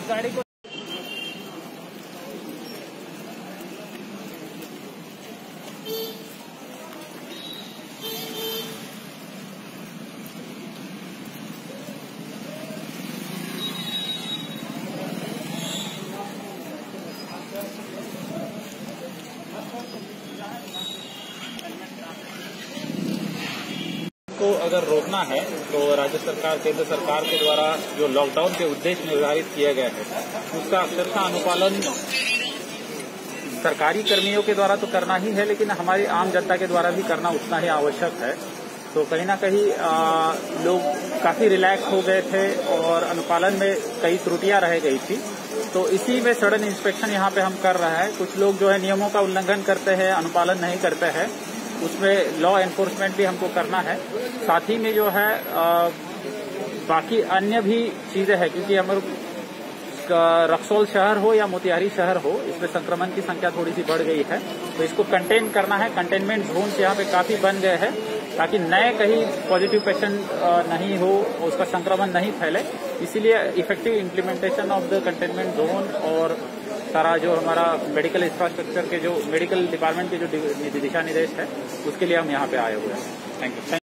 गाड़ी को को अगर रोकना है तो राज्य सरकार, केंद्र सरकार के द्वारा जो लॉकडाउन के उद्देश्य निर्धारित किए गए हैं उसका अक्षरशः अनुपालन सरकारी कर्मियों के द्वारा तो करना ही है, लेकिन हमारी आम जनता के द्वारा भी करना उतना ही आवश्यक है। तो कहीं ना कहीं लोग काफी रिलैक्स हो गए थे और अनुपालन में कई त्रुटियां रह गई थी, तो इसी में सडन इंस्पेक्शन यहाँ पे हम कर रहे हैं। कुछ लोग जो है नियमों का उल्लंघन करते हैं, अनुपालन नहीं करते हैं, उसमें लॉ एनफोर्समेंट भी हमको करना है। साथ ही में जो है बाकी अन्य भी चीजें हैं, क्योंकि हमारे रक्सौल शहर हो या मोतिहारी शहर हो, इसमें संक्रमण की संख्या थोड़ी सी बढ़ गई है, तो इसको कंटेन करना है। कंटेनमेंट जोन यहाँ पे काफी बन गए हैं ताकि नए कहीं पॉजिटिव पेशेंट नहीं हो, उसका संक्रमण नहीं फैले। इसीलिए effective implementation of the containment zone और सारा जो हमारा मेडिकल इंफ्रास्ट्रक्चर के जो मेडिकल डिपार्टमेंट के जो दिशा निर्देश है उसके लिए हम यहाँ पे आए हुए हैं। Thank you.